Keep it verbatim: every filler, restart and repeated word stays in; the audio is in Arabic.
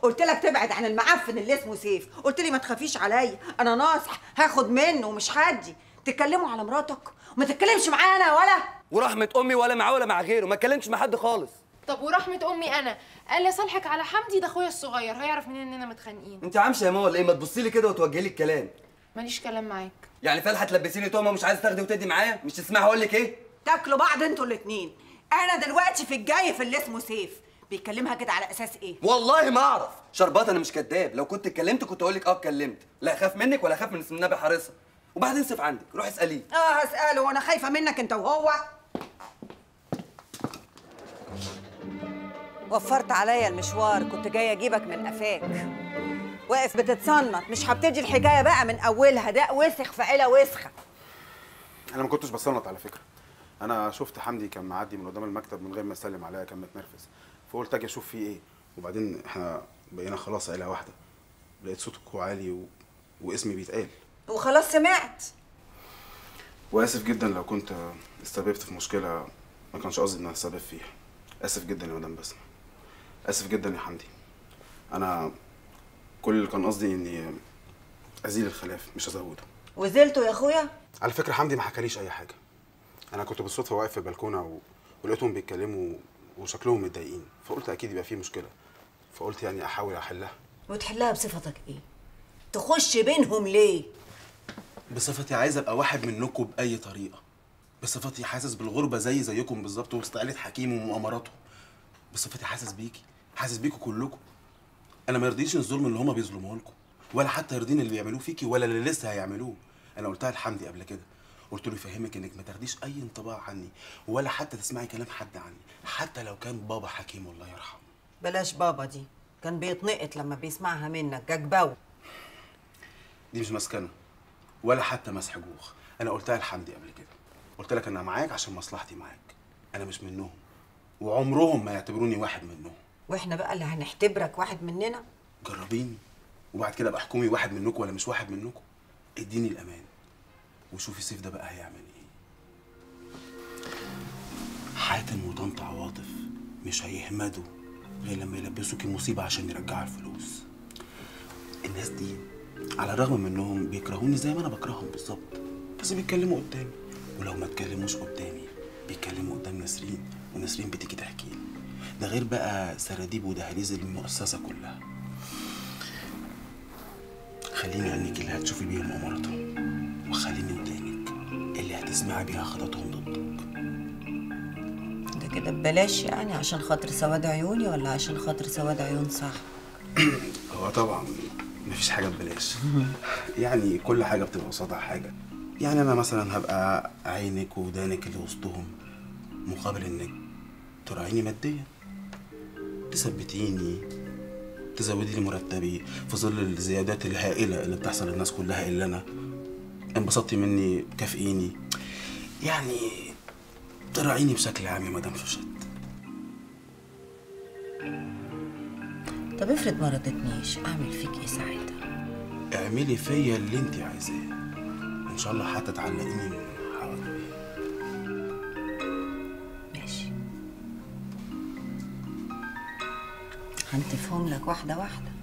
قلت لك تبعد عن المعفن اللي اسمه سيف، قلت لي ما تخافيش عليا، انا ناصح هاخد منه ومش هدي. تتكلموا على مراتك وما تتكلمش معايا انا ولا ورحمه امي ولا معاه ولا مع غيره، ما اتكلمش مع حد خالص. طب ورحمه امي انا قال لي صالحك على حمدي، ده اخويا الصغير، هيعرف منين اننا متخانقين؟ انت عامشه يا ماما ولا ايه؟ ما تبصي لي كده وتوجهي لي الكلام. ماليش كلام معاك. يعني فالحه تلبسيني تهمه ومش عايزه تاخدي وتدي معايا؟ مش تسمعي هقول لك ايه؟ تاكلوا بعض انتوا الاتنين. انا دلوقتي في الجاي في اللي اسمه سيف، بيكلمها كده على اساس ايه؟ والله ما اعرف شربات، انا مش كداب، لو كنت اتكلمت كنت اقول لك اه اتكلمت، لا اخاف منك ولا اخاف من اسم النبي حارسها. وبعدين سيف عندك، روحي اساليه. اه هساله وانا خايفه منك انت وهو. وفرت عليا المشوار، كنت جايه اجيبك من قفاك واقف بتتصنط. مش هبتدي الحكايه بقى من اولها، ده وسخ في عيله وسخه. انا ما كنتش بصنط على فكره، انا شفت حمدي كان معدي من قدام المكتب من غير ما يسلم عليا، كان متنرفز، فقلت اجي اشوف فيه ايه. وبعدين احنا بقينا خلاص عيله واحده، لقيت صوتك عالي و... واسمي بيتقال. وخلاص سمعت. واسف جدا لو كنت استسببت في مشكله ما كانش قصدي ان انا اسبب فيها. اسف جدا يا مدام بسمه، اسف جدا يا حمدي. انا كل اللي كان قصدي اني ازيل الخلاف مش ازوده. وزلته يا اخويا؟ على فكره حمدي ما حكاليش اي حاجه، انا كنت بالصدفه واقف في البلكونه و... ولقيتهم بيتكلموا وشكلهم متضايقين، فقلت اكيد يبقى في مشكله، فقلت يعني احاول احلها. وتحلها بصفتك ايه؟ تخش بينهم ليه؟ بصفتي عايز ابقى واحد منكم باي طريقه، بصفتي حاسس بالغربه زي زيكم بالظبط وسط عيله حكيم ومؤامراته، بصفتي حاسس بيكي، حاسس بيكوا كلكم. انا ما يرضينيش الظلم اللي هما بيظلموه لكم، ولا حتى يرضيني اللي بيعملوه فيكي ولا اللي لسه هيعملوه. انا قلتها لحمدي قبل كده، قلت له يفهمك انك ما تاخديش اي انطباع عني ولا حتى تسمعي كلام حد عني، حتى لو كان بابا حكيم الله يرحمه. بلاش بابا دي، كان بيتنقط لما بيسمعها منك جاكباو. دي مش مسكنه ولا حتى مسح جوخ، انا قلتها لحمدي قبل كده، قلت لك انا معاك عشان مصلحتي معاك، انا مش منهم وعمرهم ما يعتبروني واحد منهم. واحنا بقى اللي هنعتبرك واحد مننا؟ جربيني وبعد كده ابقى احكمي واحد منكم ولا مش واحد منكم. اديني الامان وشوفي سيف ده بقى هيعمل ايه. حاتم وطنط عواطف مش هيهمدوا غير لما يلبسوكي مصيبه عشان يرجعوا الفلوس. الناس دي على الرغم من انهم بيكرهوني زي ما انا بكرههم بالظبط، بس بيتكلموا قدامي، ولو ما اتكلموش قدامي بيتكلموا قدام نسرين، ونسرين بتيجي تحكي لي. ده غير بقى سراديب ودهاليز المؤسسه كلها. خليني عينيك اللي هتشوفي بيها مؤامراتهم، وخليني ودانك اللي هتسمعي بيها خططهم ضدك. ده كده ببلاش يعني عشان خاطر سواد عيوني ولا عشان خاطر سواد عيون صاحبك؟ هو طبعا مفيش حاجه ببلاش، يعني كل حاجه بتبقى قصادها حاجه. يعني انا مثلا هبقى عينك ودانك اللي وسطهم مقابل انك تراعيني ماديا، تثبتيني، تزودي لي مرتبي في ظل الزيادات الهائله اللي بتحصل للناس كلها الا انا. انبسطتي مني كافئيني، يعني تراعيني بشكل عام يا مدام شوشت. طب افرض ما رضتنيش، اعمل فيك ايه ساعتها؟ اعملي فيا اللي انت عايزاه، ان شاء الله حتى تعلقيني من حواجبي. ماشي، هنتفهم لك واحده واحده.